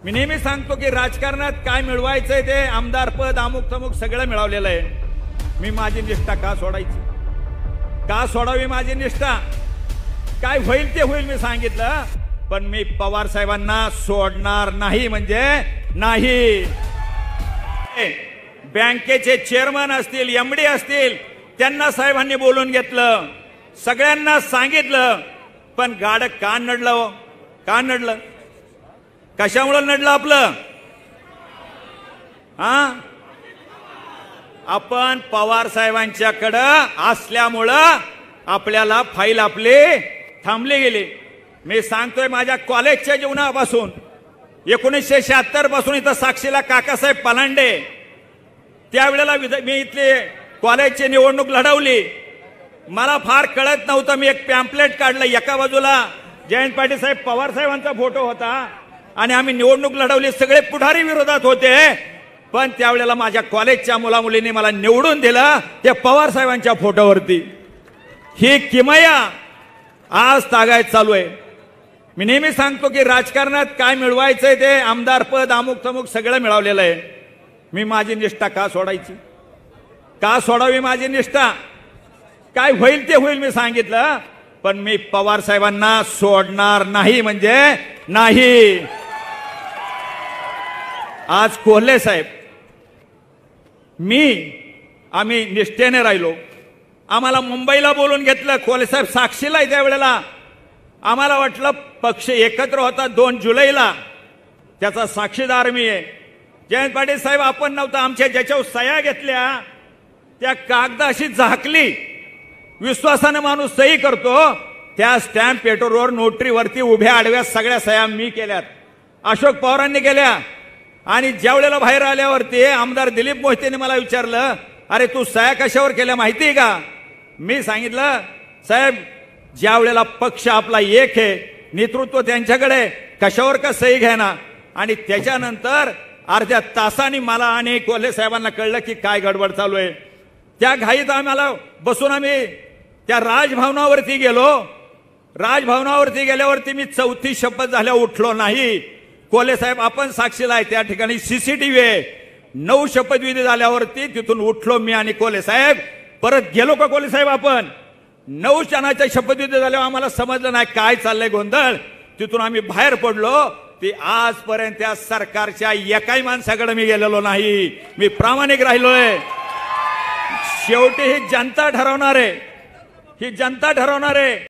मी नेहमी सांगतो की राजकारणात काय मिळवायचंय ते आमदार पद अमुक तमुक सगळं मिळवलेलं आहे। मी माझी निष्ठा का सोडायची, का सोडावी माझी निष्ठा? काय होईल ते होईल मी सांगितलं, पण मी पवार साहेबांना सोडणार नाही म्हणजे नाही। बँकेचे चेअरमन असतील, एमडी असतील, त्यांना साहेबांनी बोलून घेतलं, सगळ्यांना सांगितलं, पण गाड का नडलं हो? का नडलं? कशामुळे नडलं आपलं? आपण पवार साहेबांच्याकडं असल्यामुळं आपल्याला फाईल आपली थांबली गेली। मी सांगतोय माझ्या कॉलेजच्या जीवनापासून 1976 पासून इथं साक्षीला काकासाहेब पलांडे, त्यावेळेला मी इथली कॉलेजची निवडणूक लढवली। मला फार कळत नव्हतं, मी एक पॅम्पलेट काढलं, एका बाजूला जयंत पाटील साहेब पवार साहेबांचा फोटो होता आणि आम्ही निवडणूक लढवली, सगळे पुढारी विरोधात होते, पण त्यावेळेला माझ्या कॉलेजच्या मुलामुलींनी मला निवडून दिलं त्या पवार साहेबांच्या फोटोवरती। ही किमया आज तागायत चालू आहे। मी नेहमी सांगतो की राजकारणात काय मिळवायचंय ते आमदार पद अमुक तमुक सगळं मिळवलेलं आहे। मी माझी निष्ठा का सोडायची, का सोडावी माझी निष्ठा? काय होईल ते होईल मी सांगितलं, पण मी पवार साहेबांना सोडणार नाही म्हणजे नाही। आज कोल्हे साहेब, आम्ही निष्ठेने राहिलो, आम्हाला मुंबईला बोलून घेतलं, कोल्हे साहेब साक्षीला आहे त्यावेळेला। आम्हाला वाटलं पक्ष एकत्र होता 2 जुलैला, त्याचा साक्षीदार मी आहे। जयंत पाटील साहेब आपण नव्हता, आमच्या ज्याच्यावर सह्या घेतल्या त्या कागदाशी झाकली, विश्वासाने माणूस सही करतो, त्या स्टॅम्प पेपरवर नोटरीवरती उभ्या आडव्या सगळ्या सह्या मी केल्यात, अशोक पवारांनी केल्या। आणि ज्या वेळेला बाहेर आल्यावरती आमदार दिलीप मोहितेने मला विचारलं, अरे तू सह्या कशावर केल्या माहिती आहे का? मी सांगितलं, साहेब ज्या वेळेला पक्ष आपला एक आहे, नेतृत्व त्यांच्याकडे, कशावर का सही घ्याना। आणि त्याच्यानंतर अर्ध्या तासांनी मला आणि कोल्हे साहेबांना कळलं की काय गडबड चालू आहे। त्या घाईत आम्हाला बसून आम्ही त्या राजभवनावरती गेलो। राजभवनावरती गेल्यावरती मी चौथी शपथ झाल्या उठलो नाही। कोल्हे साहेब आपण साक्षीला आहे, त्या ठिकाणी सीसीटीव्ही आहे। 9 शपथविधी झाल्यावरती तिथून उठलो मी आणि कोल्हे साहेब, परत गेलो का कोल्हे साहेब आपण? 9 जणांच्या शपथविधी झाल्यावर आम्हाला समजलं नाही काय चाललंय गोंधळ। तिथून आम्ही बाहेर पडलो, ती आजपर्यंत त्या सरकारच्या एकाही माणसाकडे मी गेलेलो नाही, मी प्रामाणिक राहिलोय। शेवटी ही जनता ठरवणार आहे, ही जनता ठरवणार आहे।